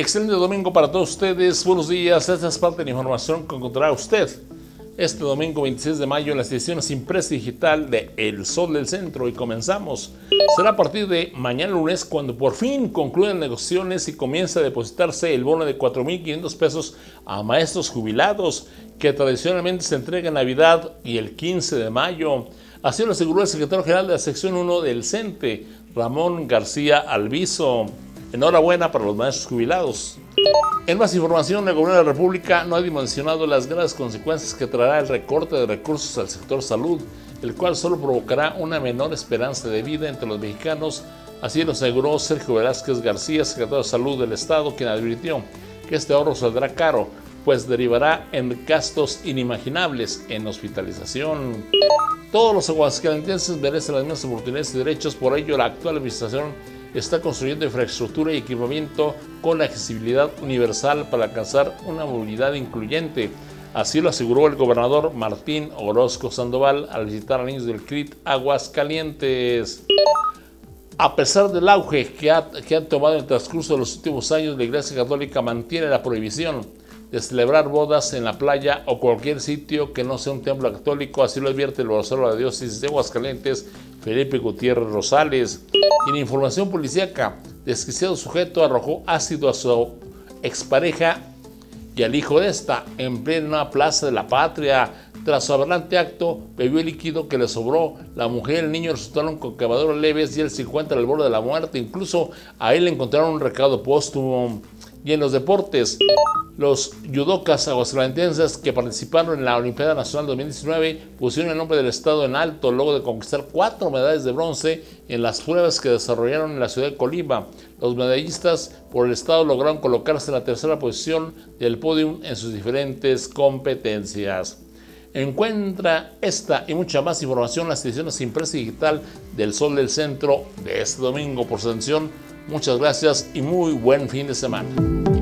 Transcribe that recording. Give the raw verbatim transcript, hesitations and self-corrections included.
Excelente domingo para todos ustedes. Buenos días. Esta es parte de la información que encontrará usted este domingo veintiséis de mayo en las ediciones impresa y digital de El Sol del Centro. Y comenzamos. Será a partir de mañana lunes cuando por fin concluyan negociaciones y comience a depositarse el bono de cuatro mil quinientos pesos a maestros jubilados que tradicionalmente se entrega en Navidad y el quince de mayo. Así lo aseguró el secretario general de la sección uno del CENTE, Ramón García Alviso. Enhorabuena para los maestros jubilados. En más información, el gobierno de la República no ha dimensionado las graves consecuencias que traerá el recorte de recursos al sector salud, el cual solo provocará una menor esperanza de vida entre los mexicanos. Así lo aseguró Sergio Velázquez García, secretario de Salud del Estado, quien advirtió que este ahorro saldrá caro, pues derivará en gastos inimaginables en hospitalización. Todos los aguascalentenses merecen las mismas oportunidades y derechos, por ello la actual administración está construyendo infraestructura y equipamiento con accesibilidad universal para alcanzar una movilidad incluyente. Así lo aseguró el gobernador Martín Orozco Sandoval al visitar a niños del C R I T Aguascalientes. A pesar del auge que ha, que han tomado en el transcurso de los últimos años, la Iglesia Católica mantiene la prohibición de celebrar bodas en la playa o cualquier sitio que no sea un templo católico. Así lo advierte el vocero de la diócesis de Aguascalientes, Felipe Gutiérrez Rosales. Y en información policíaca, desquiciado sujeto arrojó ácido a su expareja y al hijo de esta en plena plaza de la Patria. Tras su aberrante acto, bebió el líquido que le sobró. La mujer y el niño resultaron con quemaduras leves y él se encuentra al borde de la muerte. Incluso a él le encontraron un recado póstumo. Y en los deportes, los judocas aguascalentenses que participaron en la Olimpiada Nacional dos mil diecinueve pusieron el nombre del estado en alto luego de conquistar cuatro medallas de bronce en las pruebas que desarrollaron en la ciudad de Colima. Los medallistas por el estado lograron colocarse en la tercera posición del podio en sus diferentes competencias. Encuentra esta y mucha más información en las ediciones impresa y digital del Sol del Centro de este domingo. Por su atención, muchas gracias y muy buen fin de semana.